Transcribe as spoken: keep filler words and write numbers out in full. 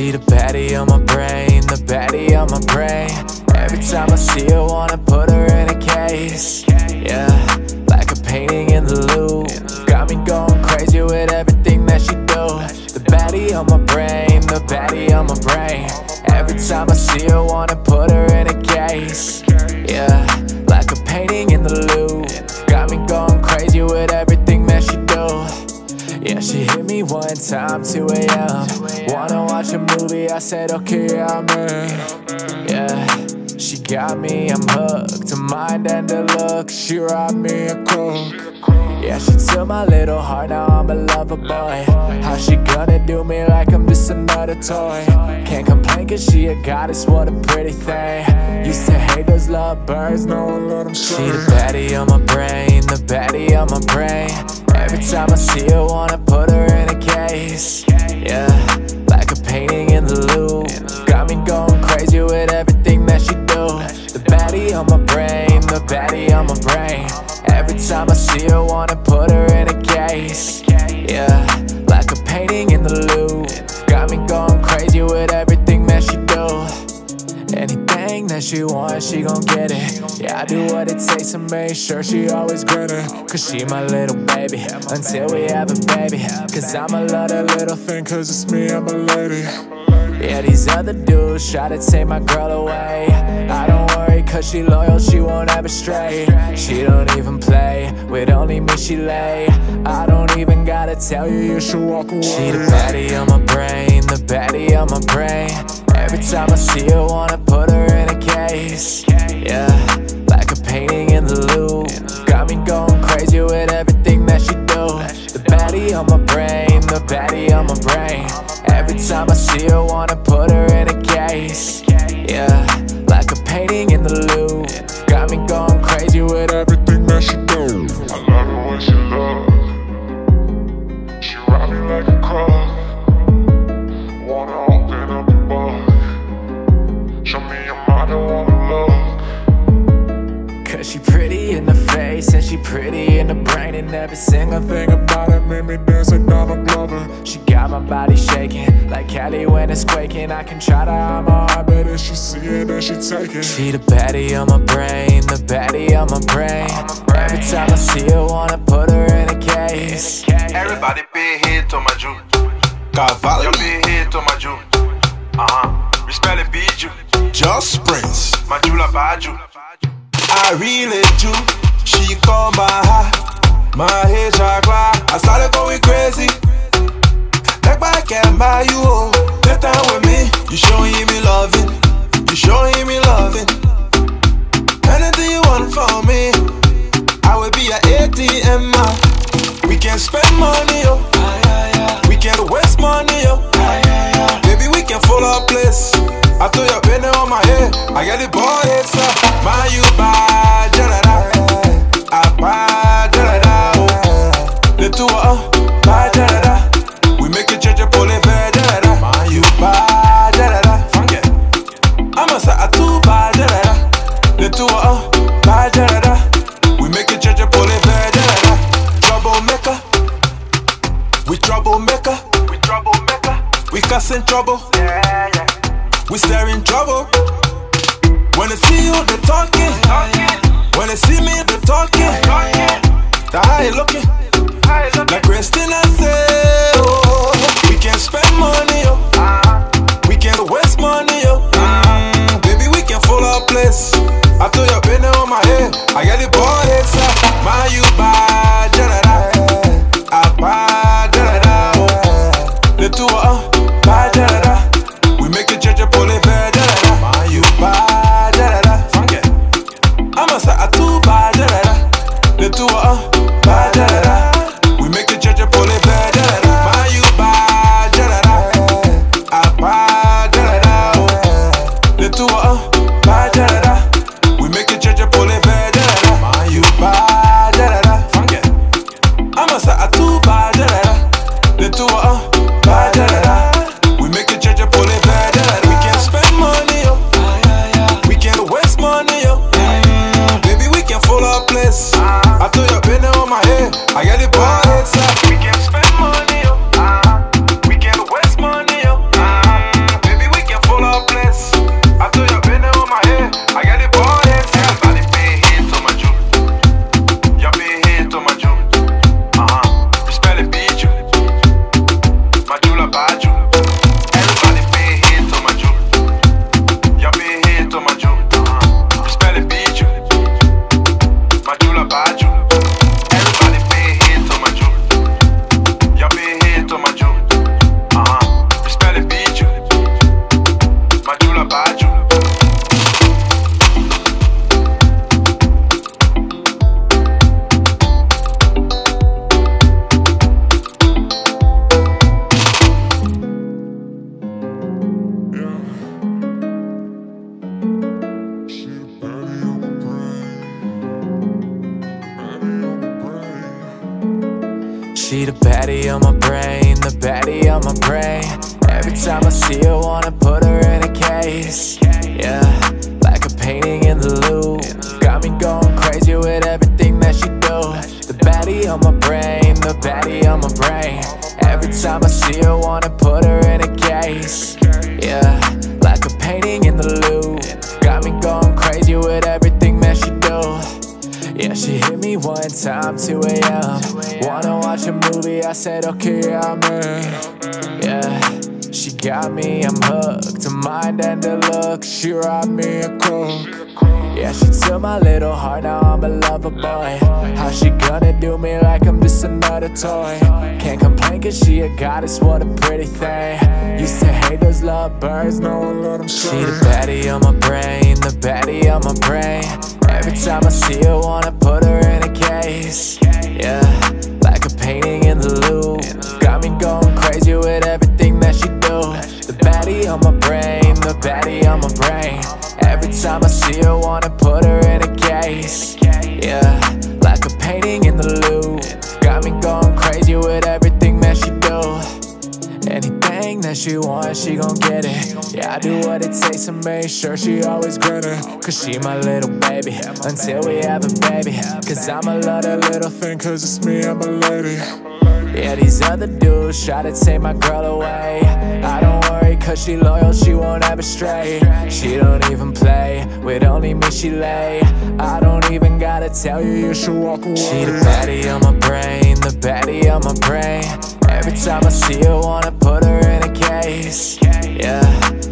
She the baddie on my brain, the baddie on my brain. Every time I see her, wanna put her in a case. Yeah, like a painting in the Louvre. Got me going crazy with everything that she do. The baddie on my brain, the baddie on my brain. Every time I see her, wanna put her in a case. Yeah, like a painting in the Louvre. Got me going crazy with everything that she do. Yeah, she hit me one time, two A M Wanna watch a movie, I said okay, I'm in. Yeah, she got me, I'm hooked. To mind and to look, she robbed me a cook. Yeah, she took my little heart, now I'm a lover boy. How she gonna do me like I'm just another toy? Can't complain cause she a goddess, what a pretty thing. Used to hate those love birds, no one let them stray. She the baddie on my brain, the baddie on my brain. Every time I see her, wanna put her in a case. Yeah, like a painting in the Louvre. Got me going crazy with everything that she do. The baddie on my brain, the baddie on my brain. Every time I see her, wanna put her in a case. Yeah, like a painting in the Louvre. Got me going crazy with everything that she do. Anything that she wants, she gon' get it. Yeah, I do what it takes to make sure she always grinning. Cause she my little baby, until we have a baby. Cause I'ma love that little thing, cause it's me, I'm a lady. Yeah, these other dudes try to take my girl away. I don't worry cause she loyal, she won't ever stray. She don't even play, with only me she lay. I don't even gotta tell you, you should walk away. She the baddie on my brain, the baddie on my brain. Every time I see her, wanna put her in a case. Yeah, like a painting in the Louvre. Got me going crazy with everything that she do. The baddie on my brain, the baddie on my brain. Every time I see her, wanna put her in a case. Yeah, like a painting in the Louvre. Got me going crazy with everything that she do. I love the way she look. She ride me like a crook. Wanna open up a book. Show me your mind, I wanna look. Cause she pretty in the face and she pretty in the brain. And every single thing about her made me dance like Donald Glover. She got my body shaking like Cali when it's quaking. I can try to hide my heart, but if she see it, then she take it. She the baddie on my brain, the baddie on my brain. Every time I see her, wanna put her in a case. Everybody pay heed to my Jew. Cavalo. Eu pay heed to my Jew. Uh-huh. Respect the beat you. Just Prince. My Jew la baju. I really do. She called my heart, my head chakra. I started going crazy. Like back and by you, oh. That time with me, you showing me loving, you showing me loving. Anything you want from me, I will be an A T M. We can spend money, yo. We can waste money, yo. Baby, we can follow a place. I throw your penny on my head. I get the ball head, sir. Man, you bad, da-da-da. I bad, da-da-da. The two are bad, da-da-da. We make it change your pole, da-da-da. Man, you bad, da-da-da. Forget. I'ma say I too bad, da-da-da. The two are bad, da-da-da. We make it change your pole, da-da-da. Troublemaker. We troublemaker. We troublemaker. We causing trouble. Yeah, yeah. We stir in trouble. When they see you, they talking. When they see me, they talking. The how you looking? Like Christina say, oh, we can spend money, yo. We can waste money, yo. Mm, baby, we can follow a place. I throw your penny on my head. I get the ball head, sir. Man, you bad, da-da-da. I bad, da-da-da. The two are bad, da-da-da. We make it change your pole, da-da-da. Man, you bad, da-da-da. Forget. I'ma say I too bad, da-da-da. The two are bad, da-da-da. We make it change your pole, da-da-da. Man, you bad, da-da-da. I bad, da-da-da. The two are bad, da-da-da. We make it change your pole, da-da-da. Man, She the baddie on my brain, the baddie on my brain. Every time I see her, wanna put her in a case. Yeah, like a painting in the loop. Got me going crazy with everything that she do. The baddie on my brain, the baddie on my brain. Every time I see her, wanna put her in a case. Yeah, like a painting in the loop. Got me going crazy with everything that she do. Yeah, she hit me one time, two A M Wanna watch a movie, I said okay, I'm in. Yeah, she got me, I'm hooked. To mind and to look, she robbed me a coke. Yeah, she took my little heart, now I'm a lover boy. How she gonna do me like I'm just another toy? Can't complain cause she a goddess, what a pretty thing. Used to hate those love birds, no one let them shine. She the baddie on my brain, the baddie on my brain. Every time I see her, wanna put her in a case. Yeah, like a painting in the loop. Got me going crazy with everything that she do. The baddie on my brain, the baddie on my brain. Every time I see her, wanna put her in a case. Yeah, like a painting in the loop. Got me going crazy with everything that she do. Anything that she wants, she gon' get it. Yeah, I do what it takes to make sure she always grinning. Cause she my little baby, until we have a baby. Cause I'ma love that little thing, cause it's me, I'm a lady. Yeah, these other dudes try to take my girl away. I don't worry, cause she loyal, she won't ever stray. She don't even play, with only me she lay. I don't even gotta tell you, you should walk away. She the baddie on my brain, the baddie on my brain. Every time I see her, wanna put her in a case. Yeah,